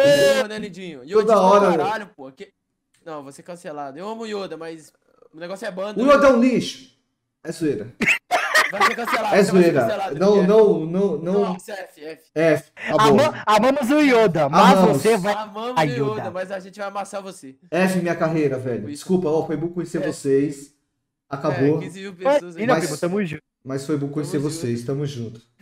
Porra, né, Lindinho? Yoda Toda hora, caralho, pô. Não, vou ser cancelado. Eu amo o Yoda, mas o negócio é banda. O Yoda é um lixo. É zoeira. Vai ser cancelado, É você vai ser zoeira. cancelado. Não. Nossa, F. F. Acabou. Amamos o Yoda, mas Amamos. você vai... Amamos o Yoda, mas a gente vai amassar você. F minha carreira, velho. Desculpa, foi bom conhecer vocês. Acabou. 15 mil pessoas aí. Mas, primo, tamo junto. Mas foi bom conhecer vocês. Tamo junto.